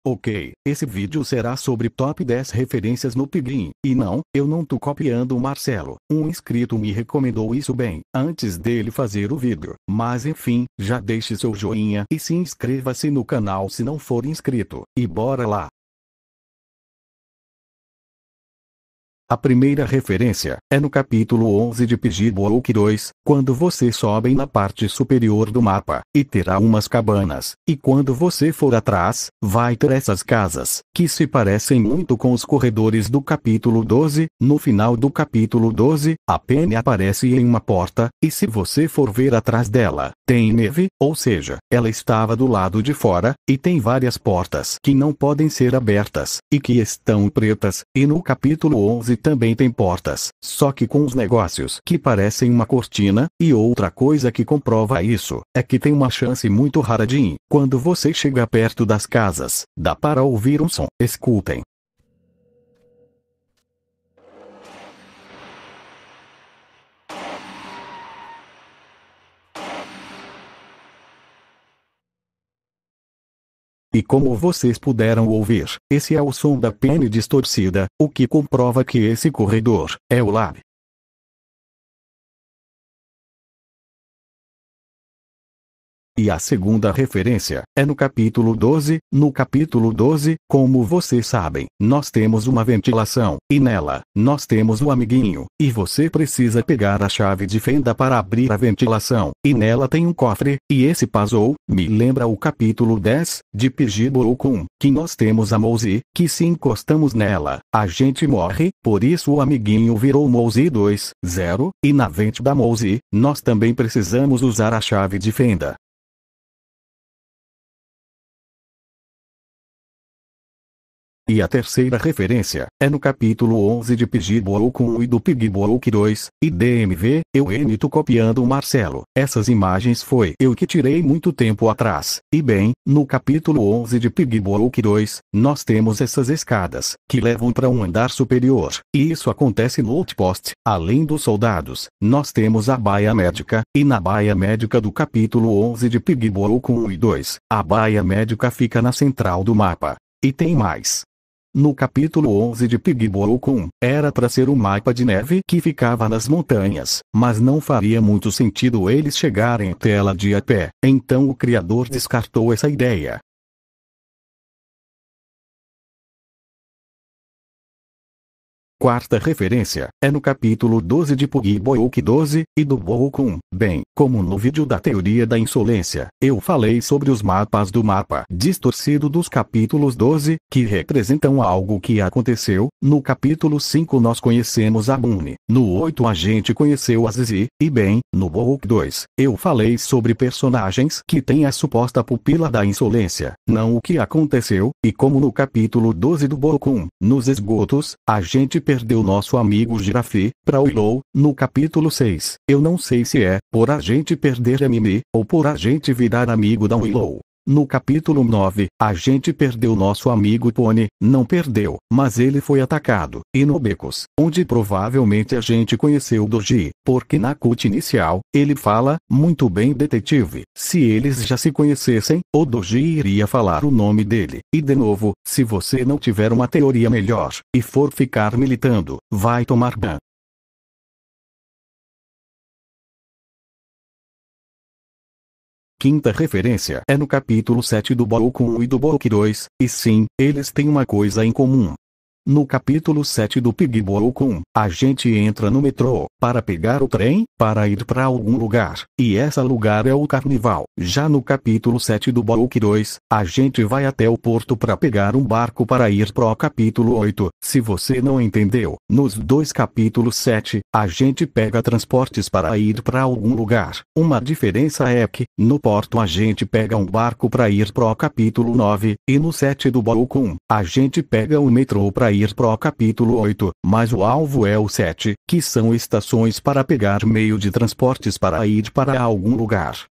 Ok, esse vídeo será sobre top 10 referências no Pigrim. E não, eu não tô copiando o Marcelo. Um inscrito me recomendou isso bem antes dele fazer o vídeo. Mas enfim, já deixe seu joinha e se inscreva-se no canal se não for inscrito. E bora lá! A primeira referência é no capítulo 11 de Piggybook 2, quando você sobe na parte superior do mapa, e terá umas cabanas, e quando você for atrás, vai ter essas casas, que se parecem muito com os corredores do capítulo 12. No final do capítulo 12, a Penny aparece em uma porta, e se você for ver atrás dela, tem neve, ou seja, ela estava do lado de fora, e tem várias portas que não podem ser abertas, e que estão pretas, e no capítulo 11 também tem portas, só que com os negócios que parecem uma cortina, e outra coisa que comprova isso, é que tem uma chance muito rara de quando você chega perto das casas, dá para ouvir um som. Escutem. E como vocês puderam ouvir, esse é o som da Penny distorcida, o que comprova que esse corredor é o lab. E a segunda referência é no capítulo 12. No capítulo 12, como vocês sabem, nós temos uma ventilação, e nela, nós temos um amiguinho, e você precisa pegar a chave de fenda para abrir a ventilação, e nela tem um cofre, e esse puzzle me lembra o capítulo 10 de Piggybook 1, que nós temos a Mousy, que se encostamos nela, a gente morre, por isso o amiguinho virou Mousy 2.0, e na vente da Mousy, nós também precisamos usar a chave de fenda. E a terceira referência é no capítulo 11 de Piggybook 1 e do Piggybook 2, e DMV, eu tô copiando o Marcelo. Essas imagens foi eu que tirei muito tempo atrás. E bem, no capítulo 11 de Piggybook 2, nós temos essas escadas, que levam para um andar superior. E isso acontece no outpost. Além dos soldados, nós temos a baia médica, e na baia médica do capítulo 11 de Piggybook 1 e 2, a baia médica fica na central do mapa. E tem mais. No capítulo 11 de Piggybook 1, era para ser um mapa de neve que ficava nas montanhas, mas não faria muito sentido eles chegarem até ela de a pé, então o criador descartou essa ideia. Quarta referência é no capítulo 12 de Piggybook 12, e do Book 1. Bem, como no vídeo da teoria da insolência, eu falei sobre os mapas do mapa distorcido dos capítulos 12, que representam algo que aconteceu. No capítulo 5 nós conhecemos a Bunny, no 8 a gente conheceu a Zizi, e bem, no Book 2, eu falei sobre personagens que têm a suposta pupila da insolência, não o que aconteceu, e como no capítulo 12 do Book 1, nos esgotos, a gente perdeu nosso amigo Girafe para Willow. No capítulo 6, eu não sei se é por a gente perder a Mimi, ou por a gente virar amigo da Willow. No capítulo 9, a gente perdeu nosso amigo Pony, não perdeu, mas ele foi atacado. E no Becos, onde provavelmente a gente conheceu Doji, porque na cut inicial, ele fala, muito bem detetive, se eles já se conhecessem, o Doji iria falar o nome dele. E de novo, se você não tiver uma teoria melhor, e for ficar militando, vai tomar ban. Quinta referência é no capítulo 7 do Book 1 e do Book 2, e sim, eles têm uma coisa em comum. No capítulo 7 do Piggybook 1, a gente entra no metrô, para pegar o trem, para ir para algum lugar, e esse lugar é o Carnival. Já no capítulo 7 do Book 2, a gente vai até o porto para pegar um barco para ir pro capítulo 8. Se você não entendeu, nos dois capítulos 7, a gente pega transportes para ir para algum lugar. Uma diferença é que, no porto a gente pega um barco para ir pro capítulo 9, e no 7 do Book 1, a gente pega o metrô para ir pro capítulo 8, mas o alvo é o 7, que são estações para pegar meio de transportes para ir para algum lugar.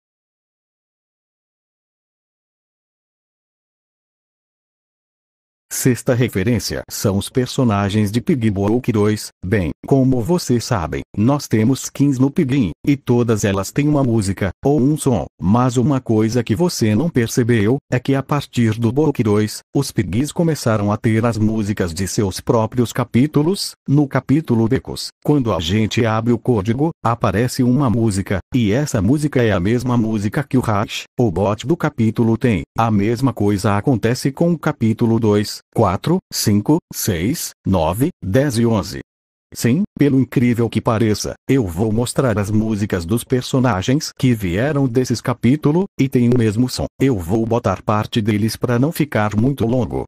Sexta referência são os personagens de Piggybook 2. Bem, como vocês sabem, nós temos skins no Piggy, e todas elas têm uma música, ou um som. Mas uma coisa que você não percebeu, é que a partir do Book 2, os Piggies começaram a ter as músicas de seus próprios capítulos. No capítulo Becos, quando a gente abre o código, aparece uma música, e essa música é a mesma música que o Hash, o bot do capítulo tem. A mesma coisa acontece com o capítulo 2, 4, 5, 6, 9, 10 e 11. Sim, pelo incrível que pareça, eu vou mostrar as músicas dos personagens que vieram desses capítulos, e tem o mesmo som. Eu vou botar parte deles para não ficar muito longo.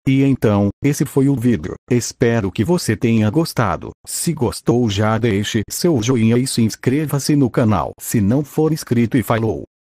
E então, esse foi o vídeo. Espero que você tenha gostado. Se gostou, já deixe seu joinha e se inscreva-se no canal se não for inscrito e falou!